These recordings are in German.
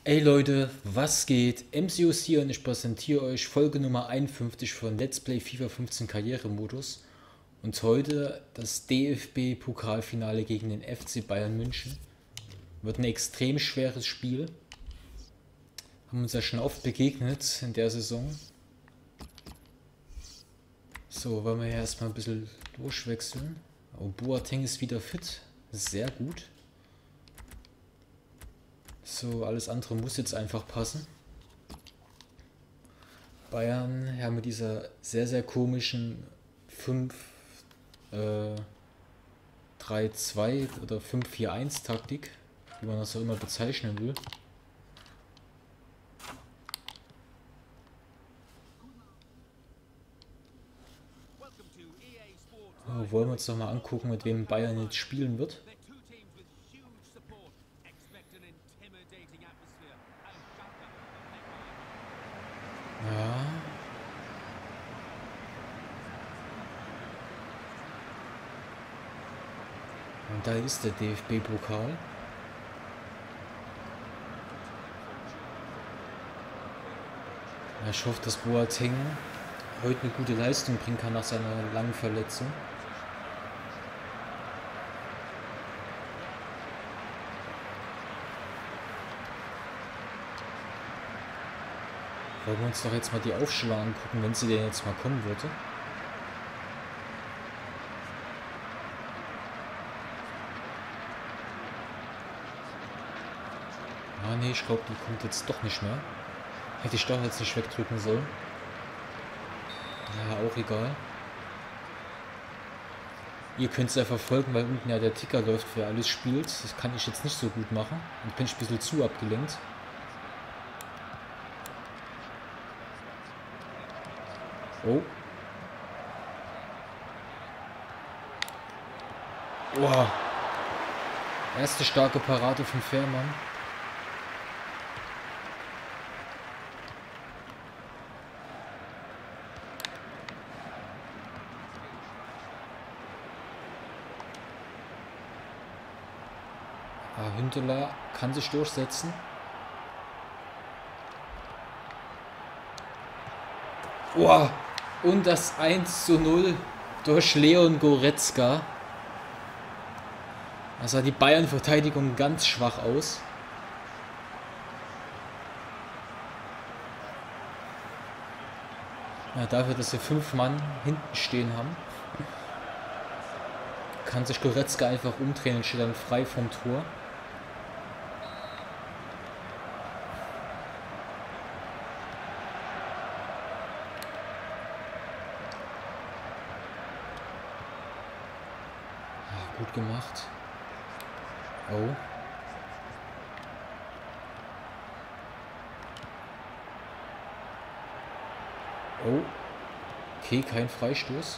Ey Leute, was geht? MCUs hier und ich präsentiere euch Folge Nummer 51 von Let's Play FIFA 15 Karrieremodus. Und heute das DFB-Pokalfinale gegen den FC Bayern München. Wird ein extrem schweres Spiel. Haben uns ja schon oft begegnet in der Saison. So, wollen wir ja erstmal ein bisschen durchwechseln. Oh, Boateng ist wieder fit. Sehr gut. So, alles andere muss jetzt einfach passen. Bayern, ja, mit dieser sehr, sehr komischen 5-3-2 oder 5-4-1 Taktik, wie man das auch immer bezeichnen will. Oh, wollen wir uns doch mal angucken, mit wem Bayern jetzt spielen wird. Ja. Und da ist der DFB-Pokal. Ja, ich hoffe, dass Boateng heute eine gute Leistung bringen kann nach seiner langen Verletzung. Wollen wir uns doch jetzt mal die Aufstellung angucken, wenn sie denn jetzt mal kommen würde. Ah ne, ich glaube, die kommt jetzt doch nicht mehr. Hätte ich doch jetzt nicht wegdrücken sollen. Ja, auch egal. Ihr könnt es ja verfolgen, weil unten ja der Ticker läuft, wer alles spielt. Das kann ich jetzt nicht so gut machen. Und bin ich ein bisschen zu abgelenkt. Oh. Boah. Erste starke Parade von Fährmann. Hünteler kann sich durchsetzen. Oh, und das 1:0 durch Leon Goretzka. Das sah die Bayern-Verteidigung ganz schwach aus. Ja, dafür, dass wir 5 Mann hinten stehen haben, kann sich Goretzka einfach umdrehen und steht dann frei vom Tor. Gut gemacht. Oh. Oh. Okay, kein Freistoß.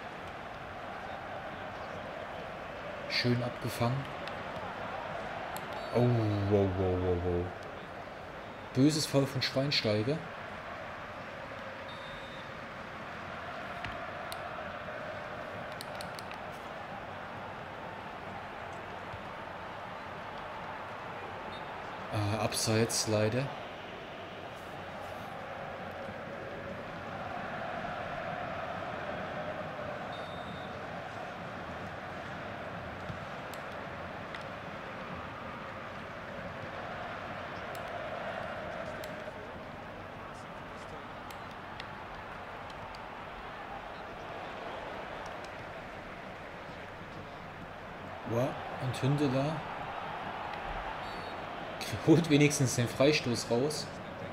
Schön abgefangen. Oh, wow, wow, wow, wow. Böses Foul von Schweinsteiger. Abseits leider. Ja, und Hündeler holt wenigstens den Freistoß raus.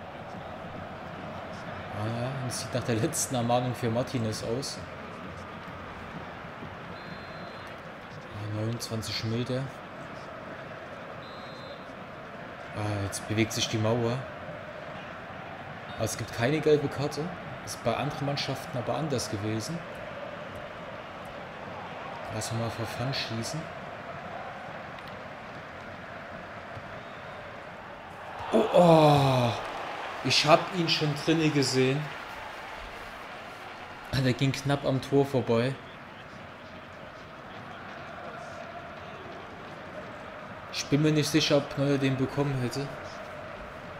Ah ja, das sieht nach der letzten Ermahnung für Martinez aus. 29 Meter. Jetzt bewegt sich die Mauer. Aber es gibt keine gelbe Karte. Ist bei anderen Mannschaften aber anders gewesen. Lass mal für Fun schießen. Oh, ich habe ihn schon drinne gesehen. Der ging knapp am Tor vorbei. Ich bin mir nicht sicher, ob Neuer den bekommen hätte.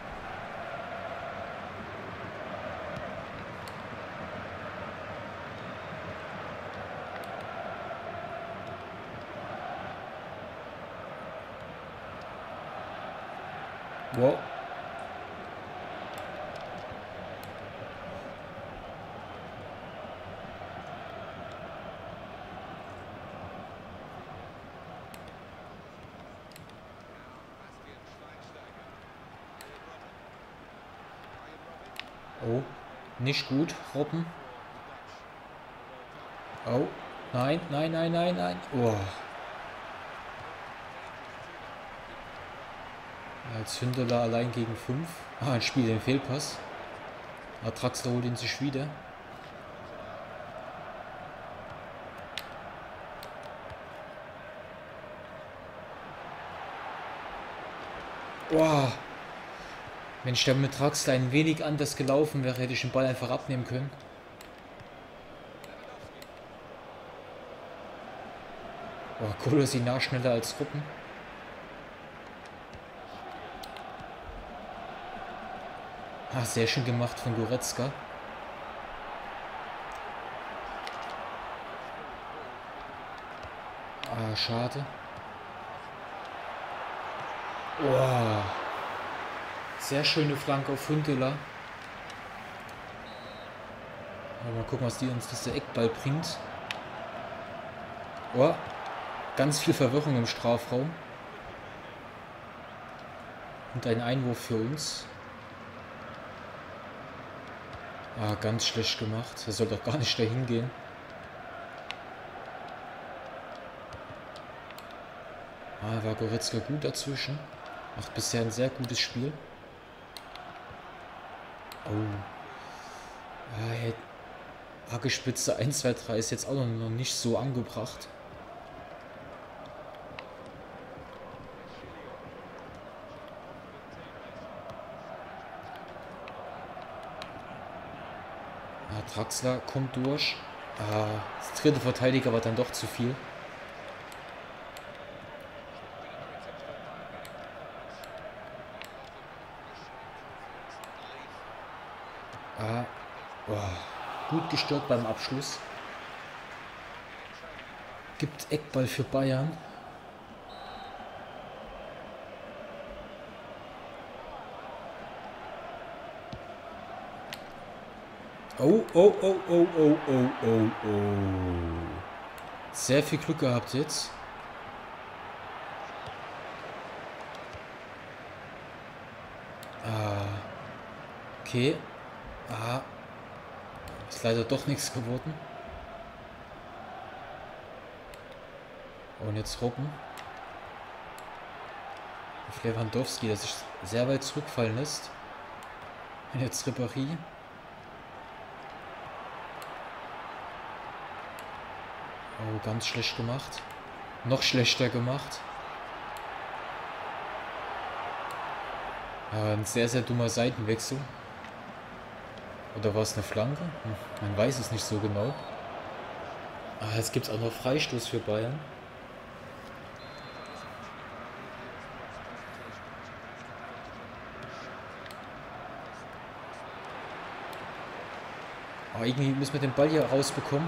Wow. Oh, nicht gut, Robben. Oh, nein, nein, nein, nein, nein. Oh. Als Hündeler allein gegen 5. Ah, ein Spiel den Fehlpass. Aber Draxler holt ihn sich wieder. Boah. Wenn ich da mit Draxler ein wenig anders gelaufen wäre, hätte ich den Ball einfach abnehmen können. Boah, Kolosinar schneller als Ruppen. Ah, sehr schön gemacht von Goretzka. Ah, schade. Boah. Sehr schöne Flanke auf Huntelaar. Mal gucken, was die uns dieser Eckball bringt. Oh, ganz viel Verwirrung im Strafraum. Und ein Einwurf für uns. Ah, ganz schlecht gemacht. Er soll doch gar nicht dahin gehen. Ah, war Goretzka gut dazwischen. Macht bisher ein sehr gutes Spiel. Oh. Ah, Hackespitze 1, 2, 3 ist jetzt auch noch nicht so angebracht. Ah, Draxler kommt durch. Ah, das dritte Verteidiger war dann doch zu viel. Ah, oh, gut gestört beim Abschluss. Gibt Eckball für Bayern. Oh, oh, oh, oh, oh, oh, oh, oh. Sehr viel Glück gehabt jetzt. Ah, okay. Ah, ist leider doch nichts geworden. Und jetzt Robben. Auf Lewandowski, der sich sehr weit zurückfallen lässt. Und jetzt Ribéry. Oh, ganz schlecht gemacht. Noch schlechter gemacht. Ein sehr, sehr dummer Seitenwechsel. Oder war es eine Flanke? Man weiß es nicht so genau. Ah, jetzt gibt es auch noch Freistoß für Bayern. Aber irgendwie müssen wir den Ball hier rausbekommen.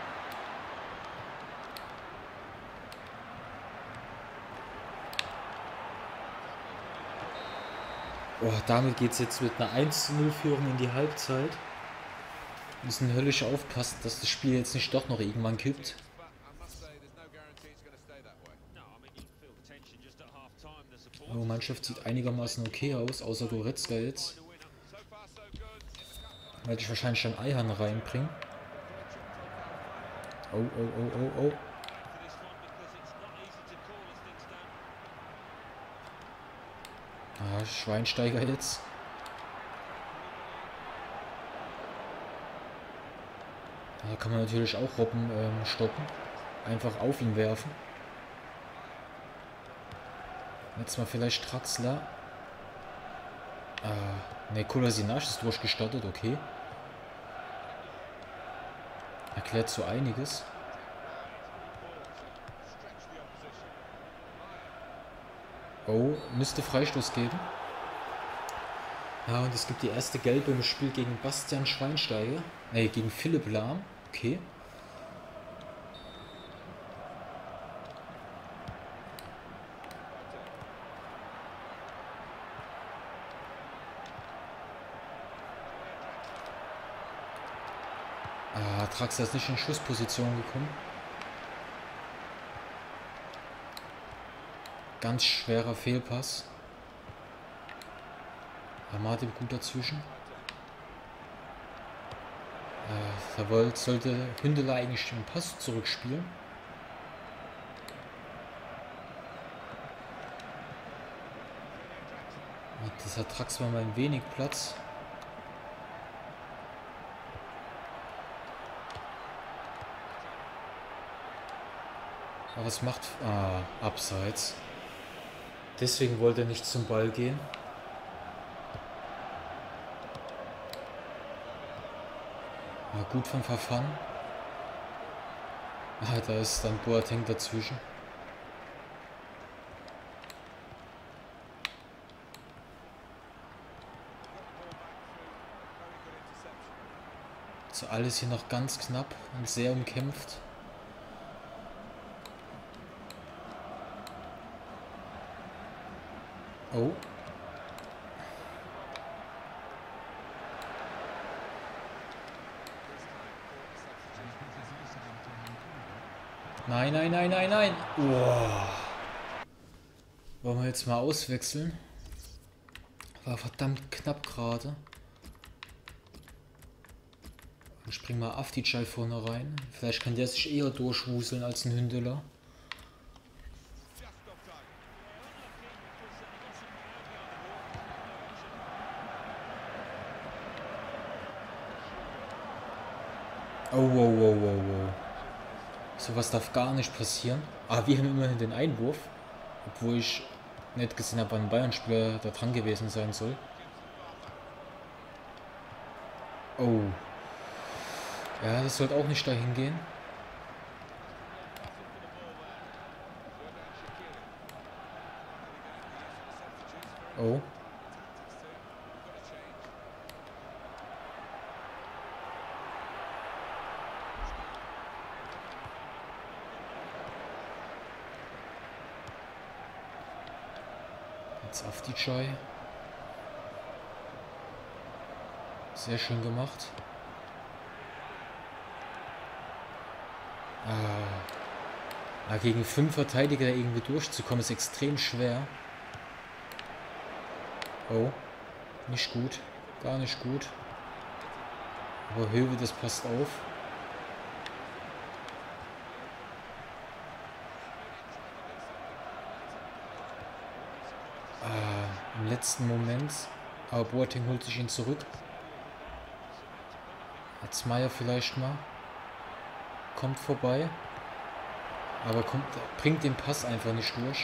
Oh, damit geht es jetzt mit einer 1:0 Führung in die Halbzeit. Wir müssen höllisch aufpassen, dass das Spiel jetzt nicht doch noch irgendwann kippt. Die Mannschaft sieht einigermaßen okay aus, außer Goretzka jetzt. Werde ich wahrscheinlich dann Eihan reinbringen. Oh, oh, oh, oh, oh. Ah, Schweinsteiger jetzt. Da kann man natürlich auch Robben stoppen. Einfach auf ihn werfen. Jetzt mal vielleicht Draxler. Ah, ne, Kolasinac ist durchgestartet, okay. Erklärt so einiges. Oh, müsste Freistoß geben. Ja, und es gibt die erste Gelbe im Spiel gegen Bastian Schweinsteiger. Ne, gegen Philipp Lahm. Okay. Ah, Draxler ist nicht in Schussposition gekommen. Ganz schwerer Fehlpass. Amade gut dazwischen. Da sollte Hündeler eigentlich den Pass zurückspielen. Das hat Draxler mal ein wenig Platz. Aber was macht... Ah, abseits. Deswegen wollte er nicht zum Ball gehen. Ja, gut von Verfahren. Ah, da ist dann Boateng dazwischen. So, alles hier noch ganz knapp und sehr umkämpft. Oh. Nein, nein, nein, nein, nein. Wow. Wollen wir jetzt mal auswechseln? War verdammt knapp gerade. Dann springen wir Avdićai vorne rein. Vielleicht kann der sich eher durchwuseln als ein Hündeler. Oh, wow, wow, wow, wow. Sowas darf gar nicht passieren. Ah, wir haben immerhin den Einwurf. Obwohl ich nicht gesehen habe, wann ein Bayern-Spieler da dran gewesen sein soll. Oh. Ja, das sollte auch nicht dahin gehen. Oh. Jetzt Avdićai. Sehr schön gemacht. Gegen 5 Verteidiger irgendwie durchzukommen, ist extrem schwer. Oh, nicht gut. Gar nicht gut. Aber Höwe, das passt auf. Im letzten Moment. Aber Boateng holt sich ihn zurück. Jetzt Meier vielleicht mal. Kommt vorbei. Aber bringt den Pass einfach nicht durch.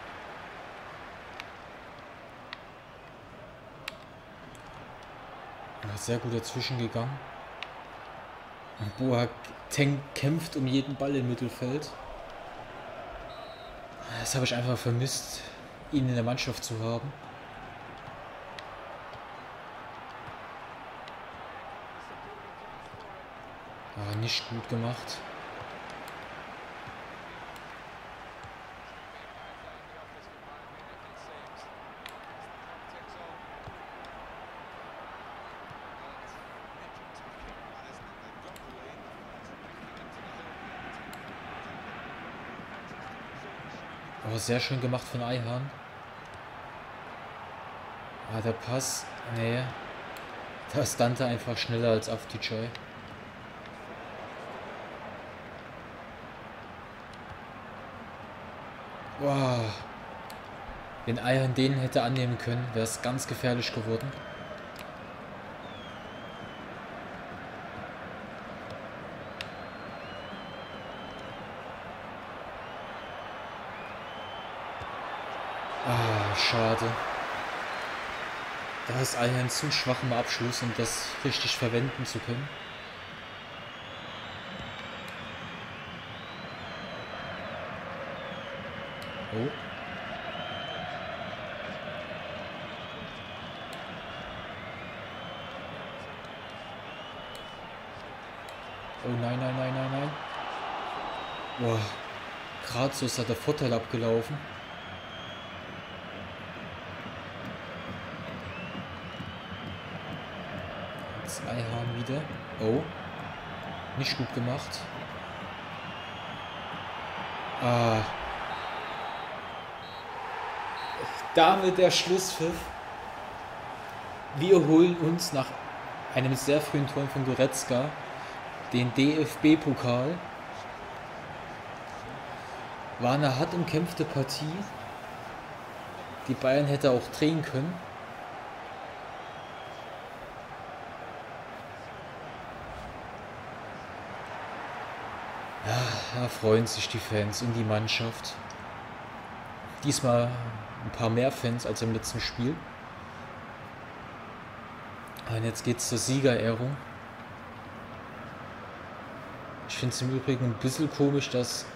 Ja, sehr gut dazwischen gegangen. Und Boateng kämpft um jeden Ball im Mittelfeld. Das habe ich einfach vermisst, ihn in der Mannschaft zu haben. Nicht gut gemacht. Aber sehr schön gemacht von Ayhan. Der Pass. Nee. Da ist Dante einfach schneller als Avdićai. Wow. Wenn Ayhan den hätte annehmen können, wäre es ganz gefährlich geworden. Schade. Da ist Ayhan zu schwach im Abschluss, um das richtig verwenden zu können. Oh. Oh nein, nein, nein, nein, nein. Boah. Gerade so ist da der Vorteil abgelaufen. Jetzt Ayhan wieder. Oh. Nicht gut gemacht. Ah. Damit der Schlusspfiff. Wir holen uns nach einem sehr frühen Tor von Goretzka den DFB-Pokal. War eine hart umkämpfte Partie. Die Bayern hätte auch drehen können. Ja, da freuen sich die Fans und die Mannschaft. Diesmal ein paar mehr Fans als im letzten Spiel. Und jetzt geht's zur Siegerehrung. Ich finde es im Übrigen ein bisschen komisch, dass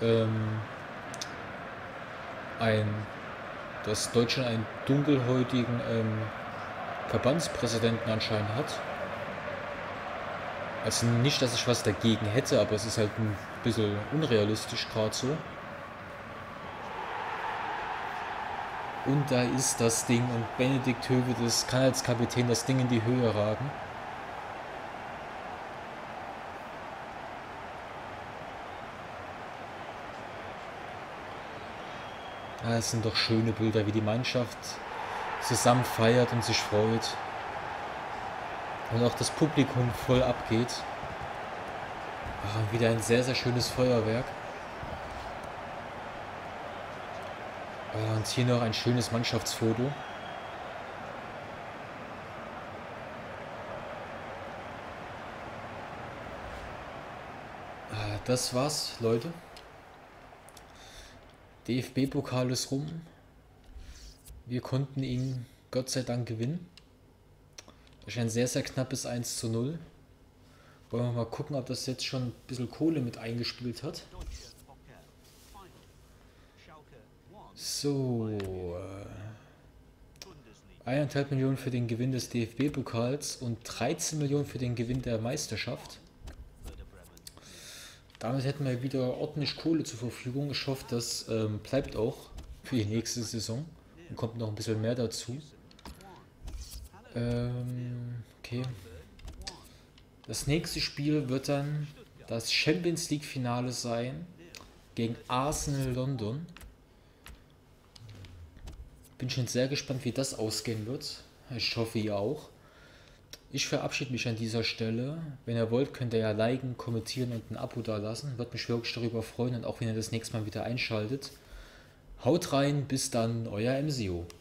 Deutschland einen dunkelhäutigen Verbandspräsidenten anscheinend hat. Also nicht, dass ich was dagegen hätte, aber es ist halt ein bisschen unrealistisch gerade so. Und da ist das Ding und Benedikt Höwedes kann als Kapitän das Ding in die Höhe ragen. Ah, es sind doch schöne Bilder, wie die Mannschaft zusammen feiert und sich freut. Und auch das Publikum voll abgeht. Ah, wieder ein sehr, sehr schönes Feuerwerk. Ah, und hier noch ein schönes Mannschaftsfoto. Ah, das war's, Leute. DFB-Pokal ist rum. Wir konnten ihn Gott sei Dank gewinnen. Das ist ein sehr, sehr knappes 1:0. Wollen wir mal gucken, ob das jetzt schon ein bisschen Kohle mit eingespielt hat. So. 1,5 Millionen für den Gewinn des DFB-Pokals und 13 Millionen für den Gewinn der Meisterschaft. Damit hätten wir wieder ordentlich Kohle zur Verfügung. Ich hoffe, das bleibt auch für die nächste Saison und kommt noch ein bisschen mehr dazu. Okay. Das nächste Spiel wird dann das Champions League Finale sein gegen Arsenal London. Bin schon sehr gespannt, wie das ausgehen wird. Ich hoffe, ihr auch. Ich verabschiede mich an dieser Stelle. Wenn ihr wollt, könnt ihr ja liken, kommentieren und ein Abo da lassen. Würde mich wirklich darüber freuen und auch wenn ihr das nächste Mal wieder einschaltet. Haut rein, bis dann, euer MCO.